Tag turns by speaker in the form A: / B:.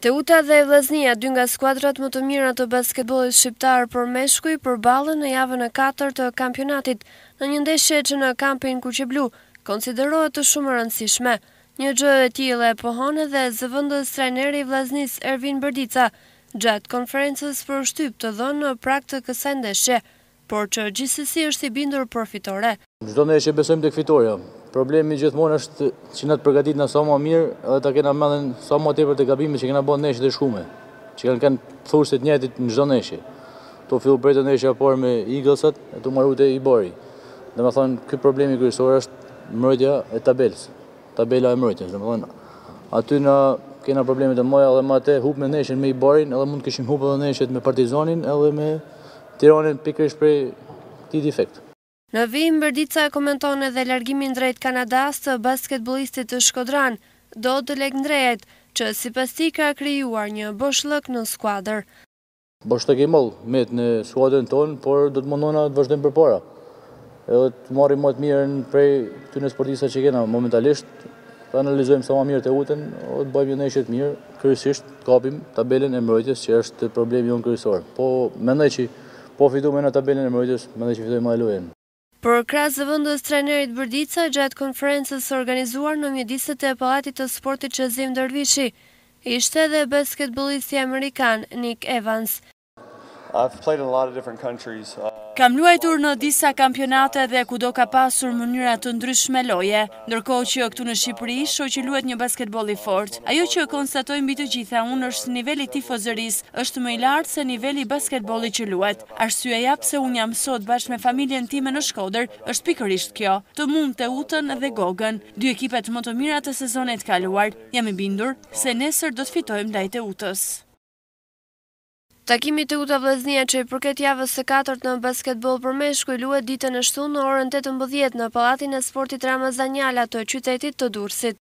A: Teuta dhe Vllaznia, dy nga skuadrat më të mira të basketbollit shqiptar për meshkuj, përballen në javën e 4 të kampionatit, në një ndeshje që në kampin kuqeblu konsiderohet të shumë e rëndësishme. Një gjë e tillë e pohon edhe zëvendës trajneri i Vllaznis Ervin Bërdica gjatë konferencës për shtyp të dhënë në prag të kësaj ndeshje, por që gjithsesi është i bindur për fitore.
B: Çdo ndeshje besojmë tek fitoria. Problemi gjithmonë është që na të përgatitina sa më mirë edhe ta kena mendjen sa më tepër te gabimet që kena bërë ndeshjet e shkume, që kanë thurse të njëjtit në çdo ndeshje. To fillu prej të ndeshja parë me Eaglesat, e tu marrë te Ibori. Domethënë ky problemi kryesor është mbrojtja e tabelës. Tabela e mbrojtjes, domethënë aty na kena probleme të mëdha dhe më atë hub me ndeshjen me Iborin, edhe mund të kishim humbur edhe ndeshjet me Partizanin edhe me Tiranën pikërisht prej këtij defekt.
A: Në vijim, Bërdica komenton edhe largimin drejt Kanadas të basketbollistit të Shkodran, Dodlek Ndrejt, që sipas tij ka krijuar një boshllëk në skuadër.
B: Boshllëk i madh met në skuadrën tonë, por do të mundona të vazhdojmë përpara. Edhe të marrim më të mirën prej këtyre sportistëve që kena momentalisht, të analizojmë sa më mirë Teutën, o të bëjmë një ndeshje të mirë, kryesisht të kapim tabelën e mbrojtjes që është problemi jonë kryesor. Po mendoj që po fitujmë në tabelën e mbrojtjes, mendoj që fitojmë edhe lojën.
A: Për krahas zëvendës trajnerit Bërdica gjatë konferencës organizuar në mjediset e Pallatit të Sportit Qezim Dervishi, ishte edhe basketbollisti amerikan Nick Evans.
C: Kam luajtur në disa kampionate dhe kudo ka pasur mënyra të ndryshme loje, ndërkohë që këtu në Shqipëri shoqi luhet një basketboll i fortë. Ajo që konstatoj mbi të gjitha unë është niveli i tifozërisë është më i lartë se niveli i basketbollit që luhet. Arsyeja pse unë jam sot bashkë me familjen time në Shkodër është pikërisht kjo, të mund Teutën dhe Gogën, dy ekipet më të mira të sezonit kaluar. Jam i bindur se nesër do të fitojmë ndaj Teutës.
A: Takimi Teuta Vllaznia që i përket javës së 4 në basketboll për meshkuj luhet ditën e shtunë në orën 18 në Pallatin e Sportit Ramazan Jala të qytetit të Durrësit.